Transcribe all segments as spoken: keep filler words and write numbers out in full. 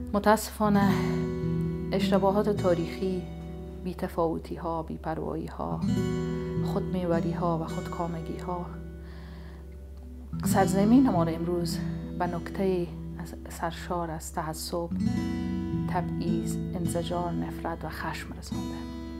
متاسفانه اشتباهات تاریخی، بی‌تفاوتی ها، بی‌پروایی ها، خودمیوری ها و خودکامگی ها سرزمین ما را امروز به نقطه سرشار از تعصب، تبعیض، انزجار، نفرت و خشم رسانده.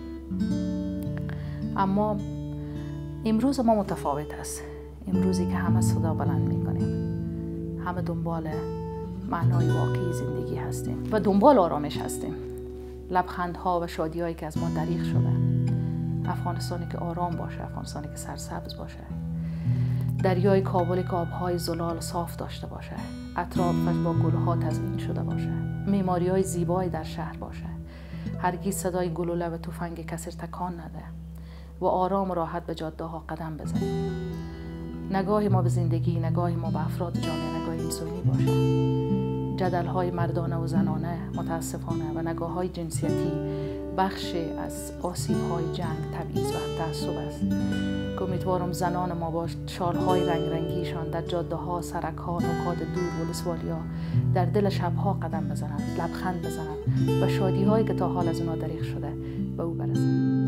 اما امروز ما متفاوت است. امروزی که همه صدا بلند میکنیم، همه دنبال معنای واقعی زندگی هستیم و دنبال آرامش هستیم. لبخندها و شادیهایی که از ما دریغ شده. افغانستانی که آرام باشه، افغانستانی که سرسبز باشه، دریای کابل که آبهای زلال صاف داشته باشه، اطرافش با گلها تزیین شده باشه، معماری‌های زیبایی در شهر باشه، هرگز صدای گلوله و تفنگ کسی تکان نده و آرام و راحت به جاده‌ها قدم بزنیم. نگاه ما به زندگی، نگاه ما به افراد جامعه نگاه انسانی باشه. جدل‌های مردانه و زنانه متاسفانه و نگاه‌های جنسیتی بخش از آسیب‌های جنگ، تبعیض و تعصب است که امیدوارم زنان ما با شال‌های رنگ رنگیشان در جاده‌ها، سرک‌ها، نقاط دور و لسوالیا در دل شب‌ها قدم بزنند، لبخند بزنند و شادی‌هایی که تا حال از اونا دریغ شده به او برسند.